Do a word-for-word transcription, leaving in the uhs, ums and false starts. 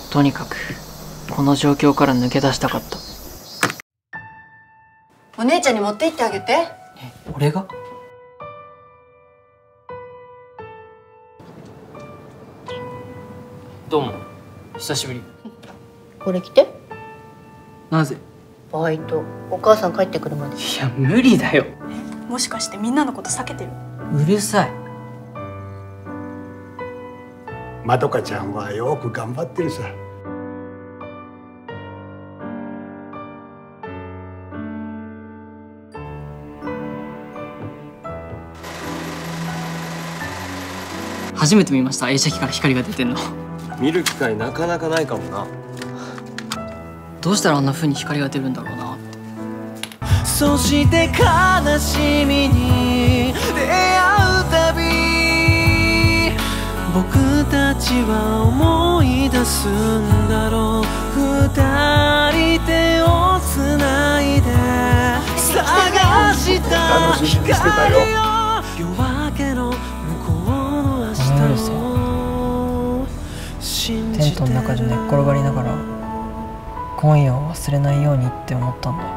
とにかくこの状況から抜け出したかった。 お姉ちゃんに持って行ってあげて。 え、俺が？どうも、久しぶり。 これ着て。 なぜ？ バイト、お母さん帰ってくるまで。 いや、無理だよ。 え、もしかしてみんなのこと避けてる？ うるさい。 まどかちゃんはよく頑張ってるさ。 初めて見ました、映写機から光が出てんの。 見る機会なかなかないかもな。 どうしたらあんな風に光が出るんだろうなって。 そして悲しみに出会うたび、僕たちは思い出すんだろう。二人手をつないで探した光を、夜明けの向こうの明日を信じて。 テントの中で寝っ転がりながら今夜を忘れないようにって思ったんだ。